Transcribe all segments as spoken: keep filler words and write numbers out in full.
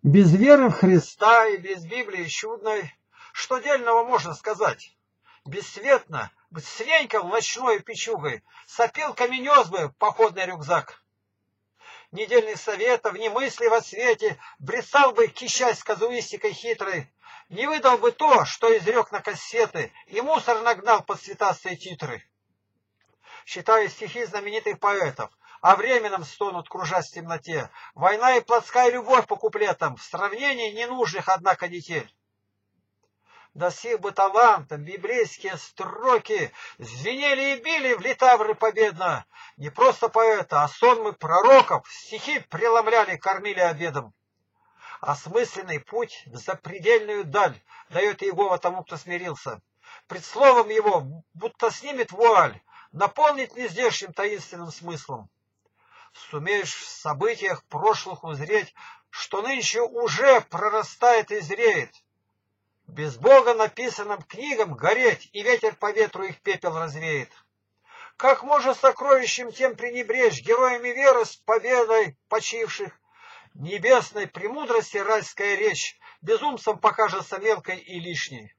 Без веры в Христа и без Библии чудной, что дельного можно сказать? Бесцветно, свенькал ночной печугой, сопил каменез бы походный рюкзак. Недельных советов, ни мысли во свете, брецал бы, кищась казуистикой хитрой, не выдал бы то, что изрек на кассеты, и мусор нагнал под цветастые титры. Читаю стихи знаменитых поэтов, о временном стонут, кружась в темноте. Война и плотская любовь по куплетам, в сравнении ненужных, однако, детей. Да сих бы талантом библейские строки звенели и били в литавры победно. Не просто поэта, а сонмы пророков стихи преломляли, кормили обедом. Осмысленный путь в запредельную даль дает Иегова тому, кто смирился. Пред словом его будто снимет вуаль, наполнит нездешним таинственным смыслом. Сумеешь в событиях прошлых узреть, что нынче уже прорастает и зреет. Без Бога написанным книгам гореть, и ветер по ветру их пепел развеет. Как можно сокровищем тем пренебречь, героями веры с победой почивших? Небесной премудрости райская речь безумцам покажется мелкой и лишней.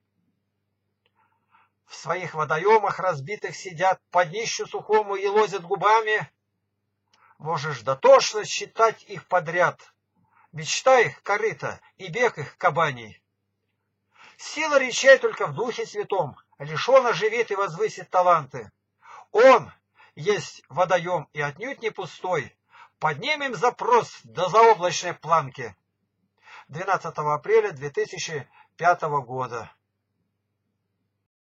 В своих водоемах разбитых сидят по днищу сухому и лозят губами. Можешь дотошно считать их подряд, мечта их корыта и бег их кабаний. Сила речей только в Духе Святом, лишь Он оживит и возвысит таланты. Он есть водоем и отнюдь не пустой. Поднимем запрос до заоблачной планки. двенадцатого апреля две тысячи пятого года.